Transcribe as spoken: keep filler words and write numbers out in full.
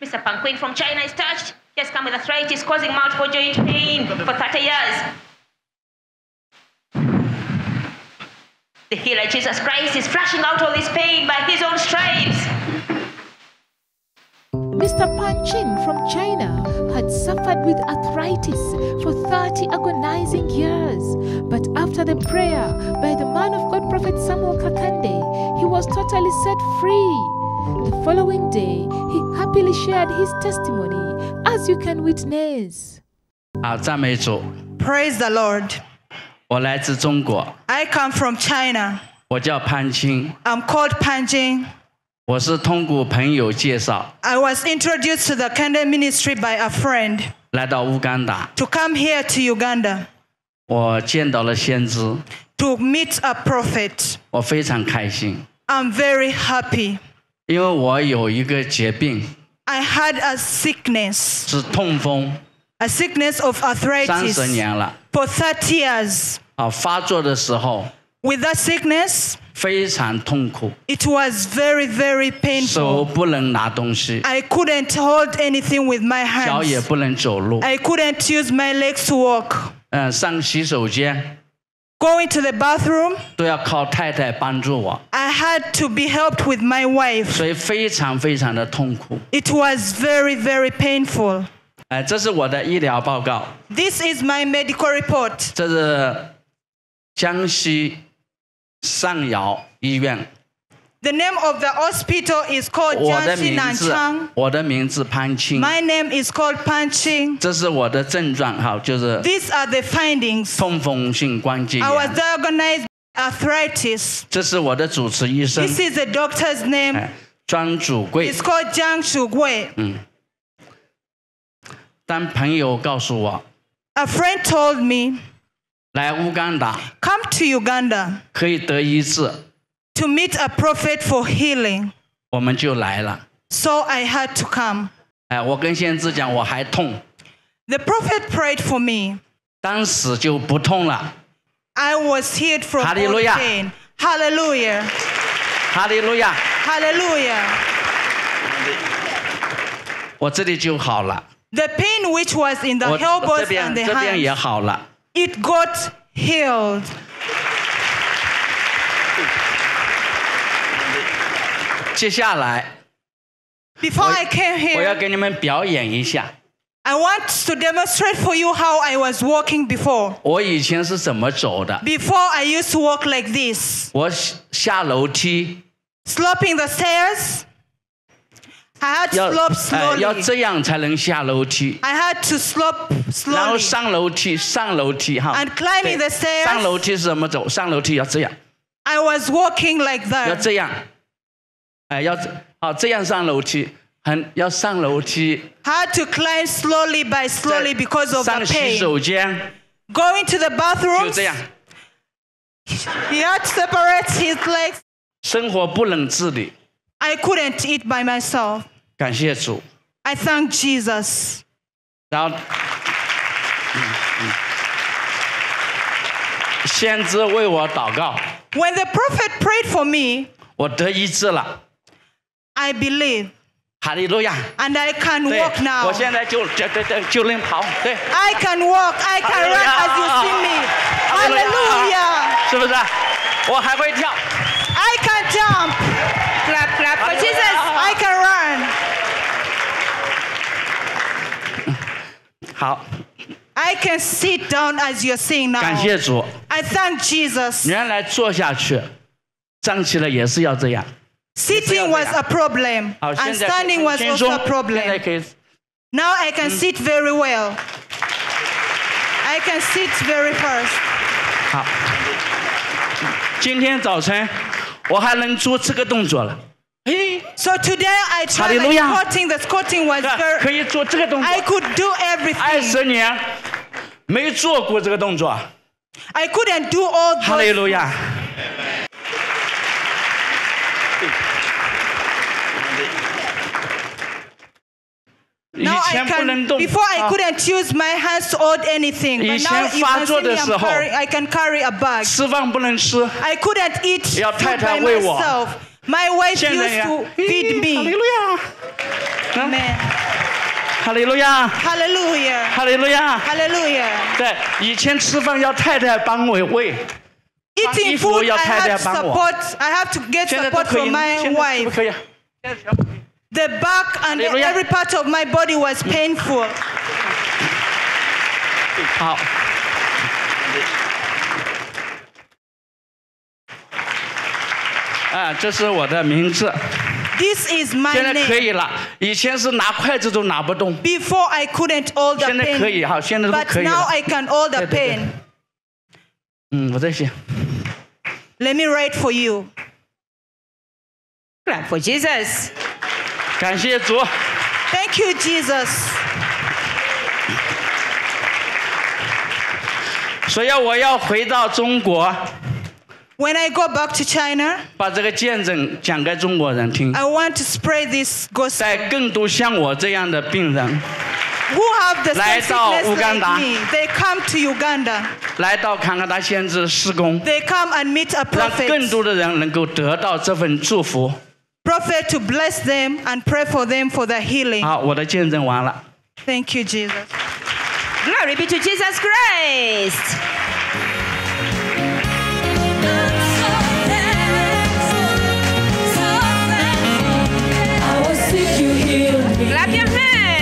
Mister Pangquin from China is touched. He has come with arthritis causing multiple joint pain for thirty years. The healer Jesus Christ is flushing out all this pain by his own stripes. Mister Pangquin from China had suffered with arthritis for thirty agonizing years. But after the prayer by the man of God, Prophet Samuel Kakande, he was totally set free. The following day, he happily shared his testimony, as you can witness. Praise the Lord. 我来自中国。 I come from China. 我叫潘青。 I'm called Pangquin. 我是通过朋友介绍。 I was introduced to the Kande ministry by a friend. 来到乌干达。 To come here to Uganda. 我见到了先知。 To meet a prophet. 我非常开心。 I'm very happy. 因为我有一个疾病。 I had a sickness. 是痛风。 A sickness of arthritis. 三十年了。 For thirty years. 啊，发作的时候。 With that sickness. 非常痛苦。 It was very, very painful. 手不能拿东西。 I couldn't hold anything with my hands. 脚也不能走路。 I couldn't use my legs to walk. 嗯，上洗手间。 Going to the bathroom. 都要靠太太帮助我。 I had to be helped with my wife. 所以非常非常的痛苦。 It was very, very painful. 哎，这是我的医疗报告。 This is my medical report. 这是江西上饶医院。 The name of the hospital is called 我的 Jiangxi 名字， Nanchang. 我的名字潘青。 My name is called Pangquin. 这是我的症状，哈，就是 These are the findings. 痛风性关节 I was 炎。 diagnosed with arthritis. 这是我的主治医生， This is the doctor's name. 哎，庄祖贵 It's。called Jiang Shugui. 嗯。当朋友告诉我， A friend told me, 来乌干达 come to Uganda 可以得医治， to meet a prophet for healing. 我们就来了。 So I had to come. 哎，我跟先知讲，我还痛， The prophet prayed for me. 当时就不痛了。 I was healed from all Hallelujah. pain. Hallelujah. 哈利路亚！ Hallelujah. 我这里就好了， The pain which was in the 我这 elbows 边 and the 这边也 hands, 好了。 it got healed. 接下来 Before I came 我要 here, 给你们表演一下， I want to demonstrate for you how I was walking before. 我以前是怎么走的。 Before I used to walk like this, 我下楼梯 sloping the stairs. I had to 要 slope 哎要 slowly. 这样才能下楼梯， I had to slope 然后 slowly. 上楼梯，上楼梯哈。 And climbing 对 the stairs. 上楼梯是怎么走？上楼梯要这样， I was walking like 要 that. 这样，哎要好这样上楼梯，很要上楼梯， I had to climb slowly by slowly because of 上 the 洗 pain. 手间 Going to the 就 bathroom, 这样， he had to separate his legs. 生活不能自理。 I couldn't eat by myself. 感谢主， I thank Jesus. 然后，嗯嗯，先知为我祷告， When the prophet prayed for me, 我得医治了， I believe. 哈利路亚。 And I can 对 walk，now. 我现在就就就就就能跑，对， I can walk. I can run as you see me. Hallelujah. 是不是？我还会跳， I can jump. Clap, clap for Jesus. I can run. 好， I can sit down as you're seeing 感 now. 谢主。 I thank Jesus. 原来坐下去，站起来也是要这样。 Sitting was a problem, 好， and 现在 standing was 轻 also 松 a， 现在 problem. 可以。 Now I can sit very well. I can sit very fast. 好，今天早晨我还能做这个动作了。嘿， So today I tried like Hallelujah. squatting. The squatting was 可 very. 以做这个动 I 作。 could do 二 everything. 十年没做过这个动作。 I couldn't do all 哈利 those. 路亚。以 Now I 前不能 can. 动。 Before I 啊 couldn't use my hands to hold anything, but 以 now 前 you 发 can 作 see me. 的时 I'm 候 carry, I can carry a bag. 吃饭不能吃。 I couldn't eat 要 food 太太 by 喂我。 myself. My wife 现在 used 呀 to feed 哈利 me. 路亚。 Amen. 哈利路亚， Hallelujah. 哈利路亚。 Hallelujah. 对，以前吃饭要太太帮我喂， Eating 衣服 food, 要 I 太太 have 帮我。 support. I have to get 现在都 support 可以 from 了， my 现在是不 wife. 可以啊？现在全部可以 The back and Hallelujah. every part of my body was painful. 好。啊，这是我的名字， This is my 现在可 name. 以了。以前是拿筷子都拿不动， Before I couldn't hold the 现在可以 pen, 哈，现在都 but 可以 now 了。 I can hold the 对对对 pen. 嗯，我在写。 Let me write for you. Clap for Jesus. 感谢主。 Thank you, Jesus. 所以我要回到中国， When I go back to China, 把这个见证讲给中国人听。 I want to spread this gospel. 在更多像我这样的病人， Who have the 来 same 到 sickness 乌干达。 like me, they come to Uganda. 来到坎卡达先知施工， They come and meet a 让更 prophet. 多的人能够得到这份祝福。 Prophet to bless them and pray for them for the healing. 好，我的见证完了。 Thank you, Jesus. Glory be to Jesus Christ. Clap your hands.